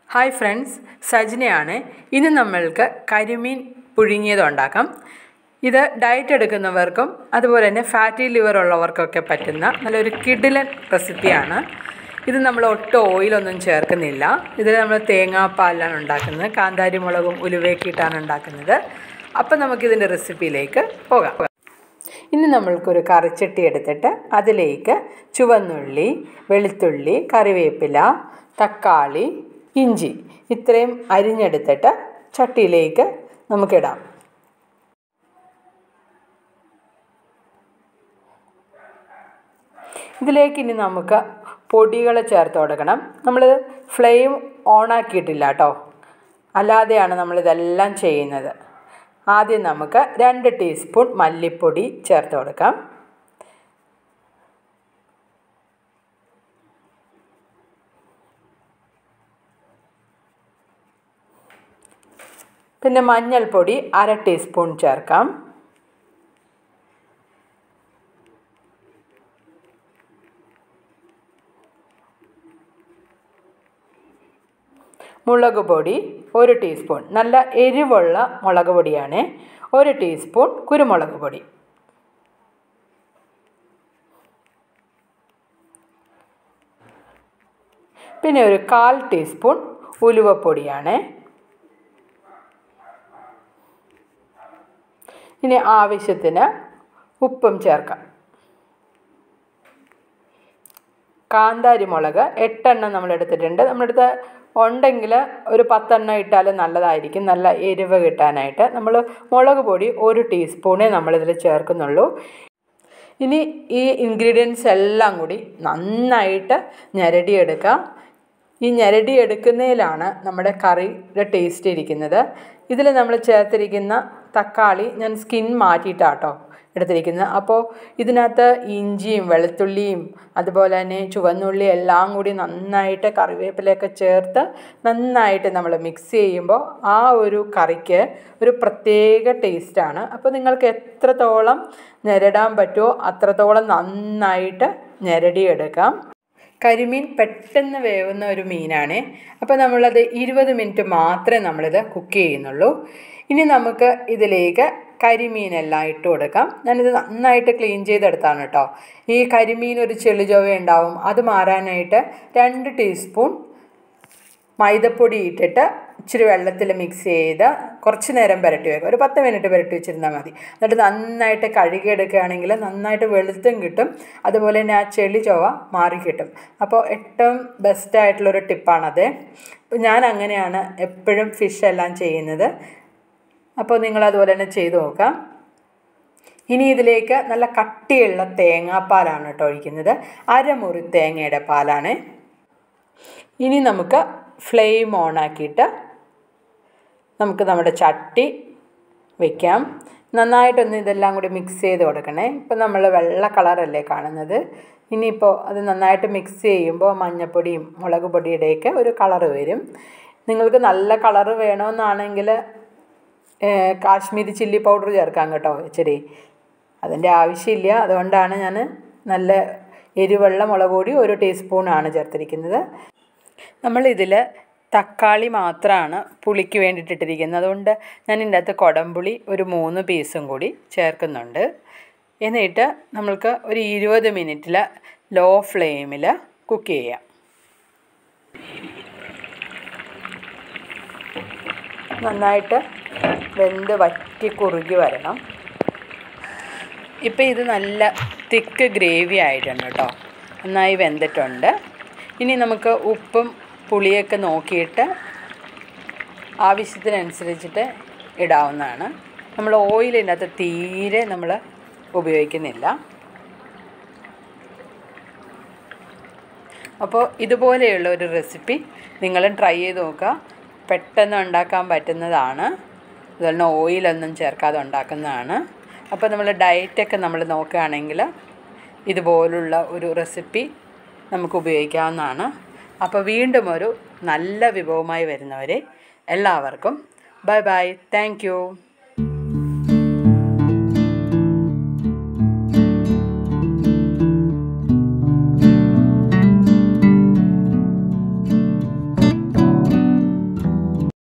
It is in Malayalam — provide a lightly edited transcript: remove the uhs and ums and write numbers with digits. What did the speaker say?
Hi friends, സജിനയാണ്. ഇന്ന് നമ്മൾക്ക് കരിമീൻ പുഴുങ്ങിയത് ഉണ്ടാക്കാം. ഇത് ഡയറ്റ് എടുക്കുന്നവർക്കും അതുപോലെ തന്നെ ഫാറ്റി ലിവർ ഉള്ളവർക്കൊക്കെ പറ്റുന്ന നല്ലൊരു കിടിലൻ റെസിപ്പിയാണ്. ഇത് നമ്മൾ ഒട്ടും ഓയിലൊന്നും ചേർക്കുന്നില്ല. ഇതിൽ നമ്മൾ തേങ്ങാപ്പാലാണ് ഉണ്ടാക്കുന്നത്, കാന്താരി മുളകും ഉലുവയൊക്കെ ഇട്ടാണ് ഉണ്ടാക്കുന്നത്. അപ്പം നമുക്കിതിൻ്റെ റെസിപ്പിയിലേക്ക് പോകാം. ഇനി നമ്മൾക്കൊരു കറിച്ചട്ടി എടുത്തിട്ട് അതിലേക്ക് ചുവന്നുള്ളി, വെളുത്തുള്ളി, കറിവേപ്പില, തക്കാളി, ഇഞ്ചി ഇത്രയും അരിഞ്ഞെടുത്തിട്ട് ചട്ടിയിലേക്ക് നമുക്കിടാം. ഇതിലേക്ക് ഇനി നമുക്ക് പൊടികൾ ചേർത്ത് കൊടുക്കണം. നമ്മൾ ഫ്ലെയിം ഓണാക്കിയിട്ടില്ല കേട്ടോ, അല്ലാതെയാണ് നമ്മളിതെല്ലാം ചെയ്യുന്നത്. ആദ്യം നമുക്ക് 2 ടീസ്പൂൺ മല്ലിപ്പൊടി ചേർത്ത് കൊടുക്കാം. പിന്നെ മഞ്ഞൾപ്പൊടി 1/2 ടീസ്പൂൺ ചേർക്കാം. മുളക് പൊടി 1 ടീസ്പൂൺ, നല്ല എരിവുള്ള മുളക് പൊടിയാണ്. 1 ടീസ്പൂൺ കുരുമുളക് പൊടി. പിന്നെ ഒരു 1/4 ടീസ്പൂൺ ഉലുവപ്പൊടിയാണ്. ഇനി ആവശ്യത്തിന് ഉപ്പും ചേർക്കാം. കാന്താരി മുളക് 8 എണ്ണം നമ്മളെടുത്തിട്ടുണ്ട്. നമ്മളെടുത്ത് ഉണ്ടെങ്കിൽ ഒരു 10 എണ്ണം ഇട്ടാലും നല്ലതായിരിക്കും, നല്ല എരിവ് കിട്ടാനായിട്ട്. നമ്മൾ മുളക് പൊടി 1 ടീസ്പൂണേ നമ്മളിതിൽ ചേർക്കുന്നുള്ളൂ. ഇനി ഈ ഇൻഗ്രീഡിയൻസ് എല്ലാം കൂടി നന്നായിട്ട് ഞെരടിയെടുക്കാം. ഈ ഞെരടിയെടുക്കുന്നതിലാണ് നമ്മുടെ കറിയുടെ ടേസ്റ്റ് ഇരിക്കുന്നത്. ഇതിൽ നമ്മൾ ചേർത്തിരിക്കുന്ന തക്കാളി ഞാൻ സ്കിൻ മാറ്റിയിട്ടാട്ടോ എടുത്തിരിക്കുന്നത്. അപ്പോൾ ഇതിനകത്ത് ഇഞ്ചിയും വെളുത്തുള്ളിയും അതുപോലെ തന്നെ ചുവന്നുള്ളി എല്ലാം കൂടി നന്നായിട്ട് കറിവേപ്പിലയൊക്കെ ചേർത്ത് നന്നായിട്ട് നമ്മൾ മിക്സ് ചെയ്യുമ്പോൾ ആ ഒരു കറിക്ക് ഒരു പ്രത്യേക ടേസ്റ്റാണ്. അപ്പോൾ നിങ്ങൾക്ക് എത്രത്തോളം ഞെരടാൻ പറ്റുമോ അത്രത്തോളം നന്നായിട്ട് ഞെരടിയെടുക്കാം. കരിമീൻ പെട്ടെന്ന് വേവുന്ന ഒരു മീനാണ്. അപ്പോൾ നമ്മളത് 20 മിനിറ്റ് മാത്രമേ നമ്മളിത് കുക്ക് ചെയ്യുന്നുള്ളൂ. ഇനി നമുക്ക് ഇതിലേക്ക് കരിമീനെല്ലാം ഇട്ട് കൊടുക്കാം. ഞാനിത് നന്നായിട്ട് ക്ലീൻ ചെയ്തെടുത്താണ് കേട്ടോ. ഈ കരിമീൻ ഒരു ചെളി ചൊവ ഉണ്ടാവും, അത് മാറാനായിട്ട് 2 ടീസ്പൂൺ മൈദപ്പൊടി ഇട്ടിട്ട് ഇച്ചിരി വെള്ളത്തിൽ മിക്സ് ചെയ്ത് കുറച്ച് നേരം പുരട്ടി വയ്ക്കുക. ഒരു 10 മിനിറ്റ് പുരട്ടി വെച്ചിരുന്നാൽ മതി. എന്നിട്ട് നന്നായിട്ട് കഴുകിയെടുക്കുകയാണെങ്കിൽ നന്നായിട്ട് വെളുത്തും കിട്ടും, അതുപോലെ തന്നെ ആ ചെളി ചൊവ മാറിക്കിട്ടും. അപ്പോൾ ഏറ്റവും ബെസ്റ്റായിട്ടുള്ളൊരു ടിപ്പാണത്. ഞാൻ അങ്ങനെയാണ് എപ്പോഴും ഫിഷ് എല്ലാം ചെയ്യുന്നത്. അപ്പോൾ നിങ്ങളതുപോലെ തന്നെ ചെയ്ത് നോക്കാം. ഇനി ഇതിലേക്ക് നല്ല കട്ടിയുള്ള തേങ്ങാപ്പാലാണ് കേട്ടോ ഒഴിക്കുന്നത്. 1/2 മുറി തേങ്ങയുടെ പാലാണ്. ഇനി നമുക്ക് ഫ്ലെയിം ഓണാക്കിയിട്ട് നമുക്ക് നമ്മുടെ ചട്ടി വയ്ക്കാം. നന്നായിട്ടൊന്ന് ഇതെല്ലാം കൂടി മിക്സ് ചെയ്ത് കൊടുക്കണേ. ഇപ്പോൾ നമ്മൾ വെള്ള കളറല്ലേ കാണുന്നത്. ഇനിയിപ്പോൾ അത് നന്നായിട്ട് മിക്സ് ചെയ്യുമ്പോൾ മഞ്ഞൾപ്പൊടിയും മുളക് പൊടിയുടെയൊക്കെ ഒരു കളറ് വരും. നിങ്ങൾക്ക് നല്ല കളറ് വേണമെന്നാണെങ്കിൽ കാശ്മീരി ചില്ലി പൗഡർ ചേർക്കാം കേട്ടോ ഇച്ചിരി. അതിൻ്റെ ആവശ്യമില്ല, അതുകൊണ്ടാണ് ഞാൻ നല്ല എരിവുള്ള മുളക് പൊടി 1 ടീസ്പൂണാണ് ചേർത്തിരിക്കുന്നത്. നമ്മളിതിൽ തക്കാളി മാത്രമാണ് പുളിക്ക് വേണ്ടിയിട്ടിരിക്കുന്നത്. അതുകൊണ്ട് ഞാൻ ഇതിൻ്റെ അകത്ത് കുടംപുളി ഒരു 3 പീസും കൂടി ചേർക്കുന്നുണ്ട്. എന്നിട്ട് നമ്മൾക്ക് ഒരു 20 മിനിറ്റിൽ ലോ ഫ്ലെയിമിൽ കുക്ക് ചെയ്യാം. നന്നായിട്ട് വെന്ത് വറ്റി കുറുകി വരണം. ഇപ്പോൾ ഇത് നല്ല തിക്ക് ഗ്രേവി ആയിട്ടുണ്ട് കേട്ടോ, നന്നായി വെന്തിട്ടുണ്ട്. ഇനി നമുക്ക് ഉപ്പും പുളിയൊക്കെ നോക്കിയിട്ട് ആവശ്യത്തിനനുസരിച്ചിട്ട് ഇടാവുന്നതാണ്. നമ്മൾ ഓയിലിൻ്റെ അകത്ത് തീരെ നമ്മൾ ഉപയോഗിക്കുന്നില്ല. അപ്പോൾ ഇതുപോലെയുള്ള ഒരു റെസിപ്പി നിങ്ങളും ട്രൈ ചെയ്ത് നോക്കുക. പെട്ടെന്ന് ഉണ്ടാക്കാൻ പറ്റുന്നതാണ്. അതുപോലെ ഓയിലൊന്നും ചേർക്കാതെ ഉണ്ടാക്കുന്നതാണ്. അപ്പോൾ നമ്മൾ ഡയറ്റൊക്കെ നമ്മൾ നോക്കുകയാണെങ്കിൽ ഇതുപോലുള്ള ഒരു റെസിപ്പി നമുക്ക് ഉപയോഗിക്കാവുന്നതാണ്. അപ്പോൾ വീണ്ടും ഒരു നല്ല വിഭവമായി വരുന്നവരെ എല്ലാവർക്കും ബൈ ബൈ. Thank you.